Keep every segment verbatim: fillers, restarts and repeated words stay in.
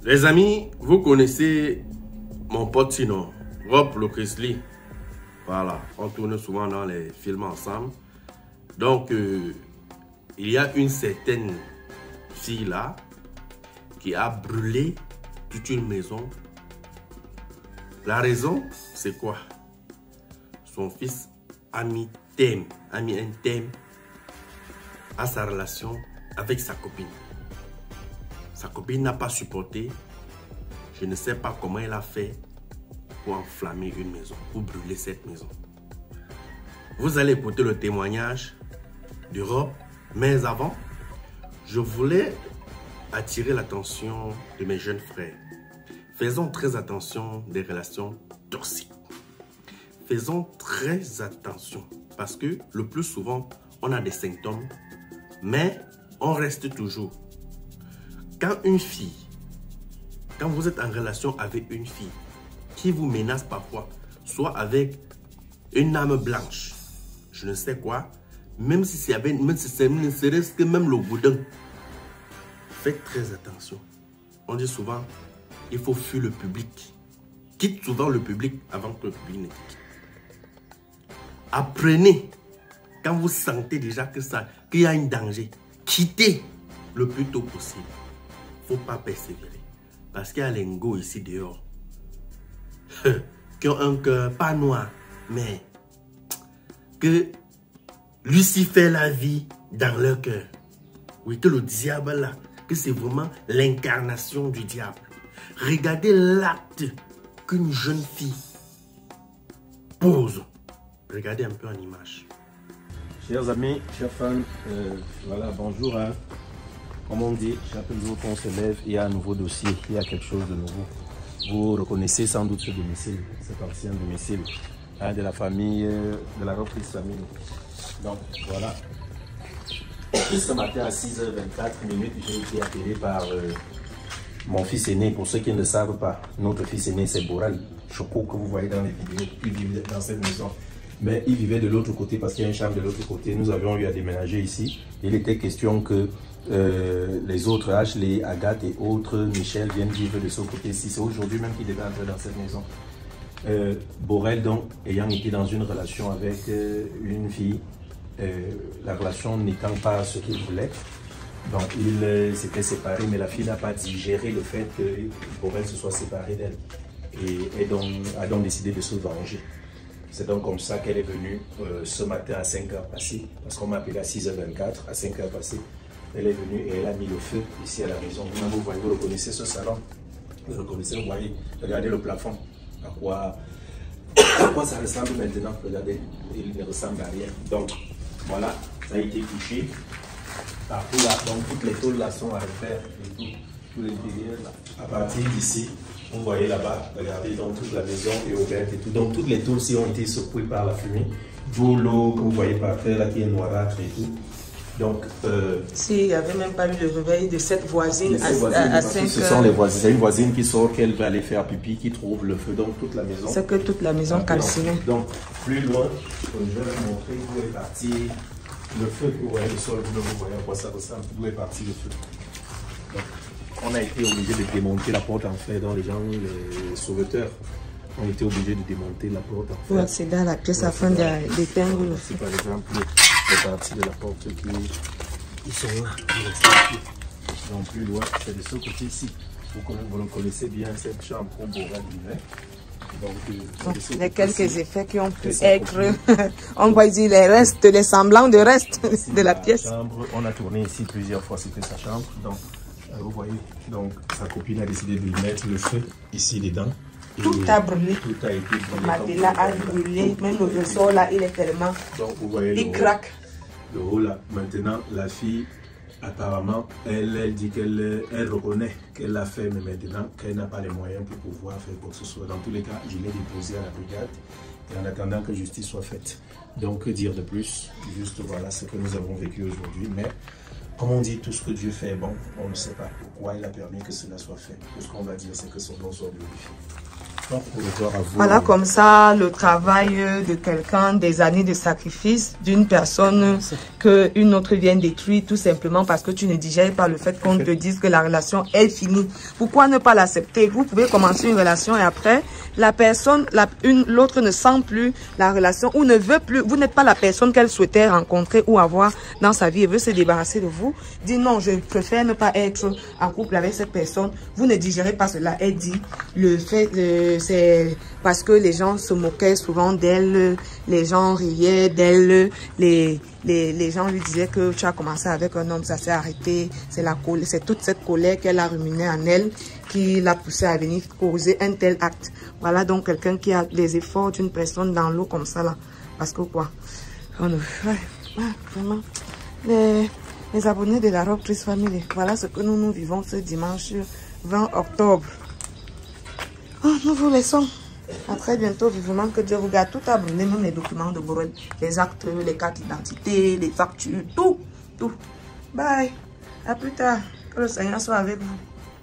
Les amis, vous connaissez mon pote sinon, Rob Locrisley. Voilà, on tourne souvent dans les films ensemble. Donc, euh, il y a une certaine fille là qui a brûlé toute une maison. La raison, c'est quoi? Son fils a mis thème, a mis un thème à sa relation avec sa copine. Sa copine n'a pas supporté. Je ne sais pas comment elle a fait pour enflammer une maison, pour brûler cette maison. Vous allez écouter le témoignage de Rob, mais avant, je voulais attirer l'attention de mes jeunes frères. Faisons très attention des relations toxiques. Faisons très attention parce que le plus souvent, on a des symptômes, mais on reste toujours. Quand une fille, quand vous êtes en relation avec une fille qui vous menace parfois, soit avec une âme blanche, je ne sais quoi, même si c'est avec, même si c'est ne serait-ce que même le boudin, faites très attention. On dit souvent, il faut fuir le public. Quitte souvent le public avant que le public ne quitte. Apprenez, quand vous sentez déjà que ça, qu'il y a un danger, quittez le plus tôt possible. Il ne faut pas persévérer. Parce qu'il y a les ngos ici dehors qui ont un cœur pas noir, mais que Lucifer la vie dans leur cœur. Oui, que le diable là, que c'est vraiment l'incarnation du diable. Regardez l'acte qu'une jeune fille pose. Regardez un peu en image. Chers amis, chers fans, euh, voilà, bonjour. Hein. Comme on dit, chaque jour qu'on se lève, il y a un nouveau dossier, il y a quelque chose de nouveau. Vous reconnaissez sans doute ce domicile, cet ancien domicile hein, de la famille, euh, de la reprise famille. Donc voilà. Ce matin à six heures vingt-quatre, j'ai été appelé par euh, mon fils aîné. Pour ceux qui ne le savent pas, notre fils aîné c'est Borel Choco que vous voyez dans les vidéos. Il vivait dans cette maison. Mais il vivait de l'autre côté parce qu'il y a une chambre de l'autre côté. Nous avions eu à déménager ici. Il était question que euh, les autres, Ashley, Agathe et autres, Michel, viennent vivre de ce côté-ci. C'est aujourd'hui même qu'il devait entrer dans cette maison. Euh, Borel, donc, ayant été dans une relation avec euh, une fille, euh, la relation n'étant pas ce qu'il voulait, donc il euh, s'était séparé, mais la fille n'a pas digéré le fait que Borel se soit séparé d'elle. Et, et donc, a donc décidé de se venger. C'est donc comme ça qu'elle est venue euh, ce matin à cinq heures passées, parce qu'on m'a appelé à six heures vingt-quatre, à cinq heures passées. Elle est venue et elle a mis le feu ici à la maison. Vous, vous voyez, vous reconnaissez ce salon, vous reconnaissez, vous voyez, regardez le plafond, à quoi, à quoi ça ressemble maintenant, regardez, il ne ressemble à rien. Donc, voilà, ça a été touché. Partout là, donc toutes les tôles là sont à refaire, et tout, tout l'intérieur là. À partir d'ici, vous voyez là-bas, regardez, donc toute la maison est ouverte et tout. Donc toutes les tôles aussi ont été secouées par la fumée. D'où l'eau que vous voyez par terre là qui est noirâtre et tout. Donc, euh, s'il n'y avait même pas eu le réveil de cette voisine, cette voisine à, à, à cinq ce heures. sont les voisines. C'est une voisine qui sort, qu'elle va aller faire pipi, qui trouve le feu, donc toute la maison. C'est que toute la maison calcinée. Donc, plus loin, je vais vous montrer où est parti le feu. Vous voyez le sol, vous voyez à quoi ça ressemble, d'où est parti le feu. Donc, on a été obligé de démonter la porte en fer, dont les gens, les sauveteurs, ont été obligés de démonter la porte en fer. Pour accéder à la pièce afin d'éteindre le feu. Par exemple, les parties de la porte qui, qui sont là. Donc plus loin, c'est de ce côté-ci. Vous, vous le connaissez bien, cette chambre qu'on Borel vivait. Donc, euh, les quelques effets qui ont pu être, on va dire les restes, les semblants de restes de la pièce. Chambre, on a tourné ici plusieurs fois, c'était sa chambre. Donc, euh, vous voyez, donc sa copine a décidé de lui mettre le feu ici dedans. Tout a brûlé. Tout a été brûlé. Matelas a brûlé, même le ressort là, il est tellement. Donc, vous voyez il craque. Le haut là. Maintenant, la fille, apparemment, elle, elle dit qu'elle elle reconnaît qu'elle l'a fait, mais maintenant, qu'elle n'a pas les moyens pour pouvoir faire quoi que ce soit. Dans tous les cas, je l'ai déposé à la brigade et en attendant que justice soit faite. Donc, que dire de plus? Juste voilà ce que nous avons vécu aujourd'hui. Mais, comme on dit, tout ce que Dieu fait est bon. On ne sait pas pourquoi il a permis que cela soit fait. Tout ce qu'on va dire, c'est que son nom soit glorifié. Voilà comme ça le travail de quelqu'un, des années de sacrifice d'une personne que une autre vient détruire tout simplement parce que tu ne digères pas le fait qu'on te dise que la relation est finie. Pourquoi ne pas l'accepter? Vous pouvez commencer une relation et après la personne, la, une, l'autre ne sent plus la relation ou ne veut plus. Vous n'êtes pas la personne qu'elle souhaitait rencontrer ou avoir dans sa vie et veut se débarrasser de vous. Dit non, je préfère ne pas être en couple avec cette personne. Vous ne digérez pas cela. Elle dit le fait euh, c'est parce que les gens se moquaient souvent d'elle, les gens riaient d'elle, les, les, les gens lui disaient que tu as commencé avec un homme, ça s'est arrêté. C'est la colère, c'est toute cette colère qu'elle a ruminée en elle qui l'a poussée à venir causer un tel acte. Voilà donc quelqu'un qui a les efforts d'une personne dans l'eau comme ça là. Parce que quoi? On, ouais, ouais, vraiment. Les, les abonnés de la Robe Triste Family, voilà ce que nous nous vivons ce dimanche vingt octobre. Oh, nous vous laissons. À très bientôt, vivement que Dieu vous garde. Tout a brûlé, même les documents de Borel, les actes, les cartes d'identité, les factures, tout, tout. Bye. À plus tard. Que le Seigneur soit avec vous.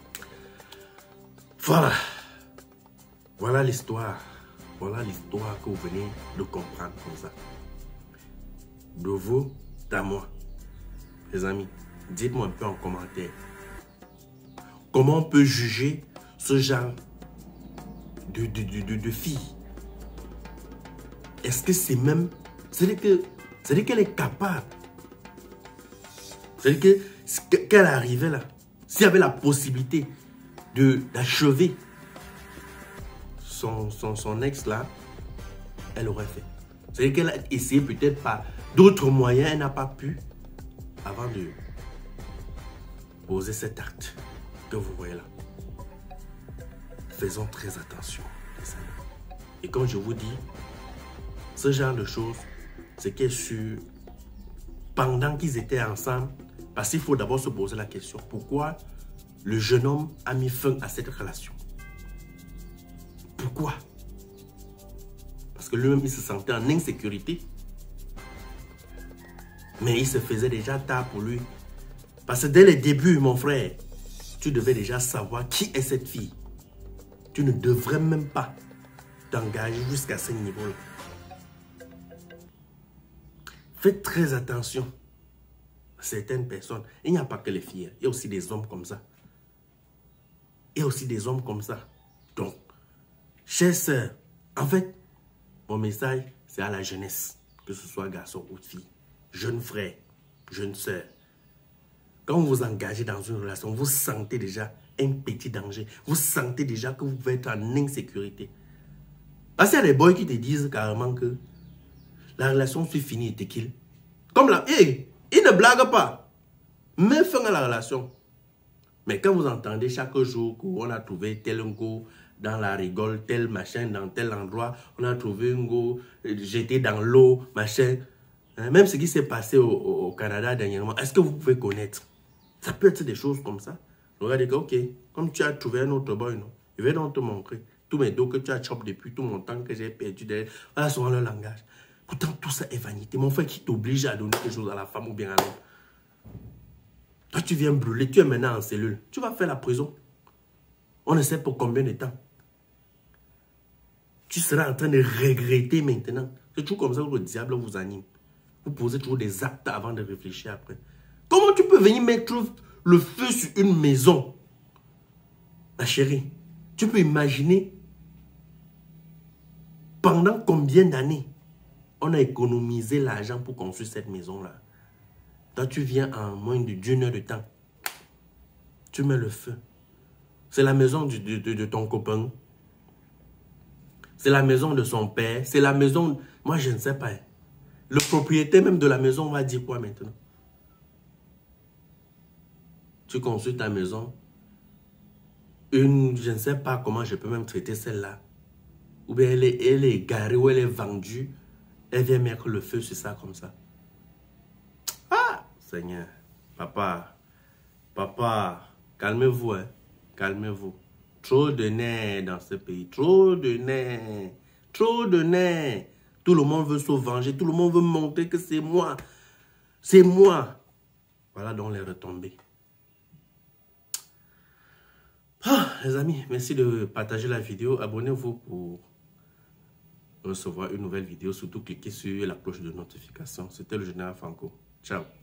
Voilà. Voilà l'histoire. Voilà l'histoire que vous venez de comprendre comme ça. De vous à moi. Les amis, dites-moi un peu en commentaire. Comment on peut juger ce genre de, de, de, de, de fille? Est-ce que c'est même... C'est-à-dire que, c'est-à-dire qu'elle est capable. C'est-à-dire que, qu'elle arrivait là, s'il y avait la possibilité d'achever son, son, son ex là, elle aurait fait. C'est-à-dire qu'elle a essayé peut-être par d'autres moyens, elle n'a pas pu avant de poser cet acte que vous voyez là. Faisons très attention, les amis. Et comme je vous dis, ce genre de choses, c'est qu'elle sur pendant qu'ils étaient ensemble, parce qu'il faut d'abord se poser la question, pourquoi le jeune homme a mis fin à cette relation? Pourquoi? Parce que lui-même, il se sentait en insécurité. Mais il se faisait déjà tard pour lui. Parce que dès le début, mon frère, tu devais déjà savoir qui est cette fille. Tu ne devrais même pas t'engager jusqu'à ce niveau-là. Faites très attention à certaines personnes. Il n'y a pas que les filles, il y a aussi des hommes comme ça. Il y a aussi des hommes comme ça. Donc, chers sœurs, en fait, mon message, c'est à la jeunesse, que ce soit garçon ou fille, jeune frère, jeune sœur. Quand vous vous engagez dans une relation, vous sentez déjà un petit danger. Vous sentez déjà que vous pouvez être en insécurité. Parce qu'il y a des boys qui te disent carrément que la relation c'est fini et t'es kill. Comme là, hey, il ne blague pas. Mets fin à la relation. Mais quand vous entendez chaque jour qu'on a trouvé tel go dans la rigole, tel machin dans tel endroit, on a trouvé un go jeté dans l'eau, machin. Hein, même ce qui s'est passé au, au, au Canada dernièrement, est-ce que vous pouvez connaître? Ça peut être des choses comme ça. Regardez que, ok, comme tu as trouvé un autre boy, non, je vais donc te montrer tous mes dos que tu as chopé depuis tout mon temps que j'ai perdu derrière. Voilà souvent le langage. Pourtant, tout ça est vanité. Mon frère qui t'oblige à donner quelque chose à la femme ou bien à l'homme. Toi, tu viens brûler, tu es maintenant en cellule. Tu vas faire la prison. On ne sait pour combien de temps. Tu seras en train de regretter maintenant. C'est toujours comme ça que le diable vous anime. Vous posez toujours des actes avant de réfléchir après. Comment tu peux venir mettre le feu sur une maison? Ma chérie, tu peux imaginer pendant combien d'années on a économisé l'argent pour construire cette maison-là. Toi, tu viens en moins d'une heure de temps. Tu mets le feu. C'est la maison de, de, de ton copain. C'est la maison de son père. C'est la maison... Moi, je ne sais pas. Le propriétaire même de la maison va dire quoi maintenant? Tu construis ta maison. Une, je ne sais pas comment je peux même traiter celle-là. Ou bien elle est, elle est garée ou elle est vendue. Elle vient mettre le feu sur ça comme ça. Ah, Seigneur. Papa. Papa. Calmez-vous, hein. Calmez-vous. Trop de nerfs dans ce pays. Trop de nerfs. Trop de nerfs. Tout le monde veut se venger. Tout le monde veut montrer que c'est moi. C'est moi. Voilà donc les retombées. Ah. les amis, merci de partager la vidéo. Abonnez-vous pour recevoir une nouvelle vidéo. Surtout, cliquez sur la cloche de notification. C'était le général Franco. Ciao.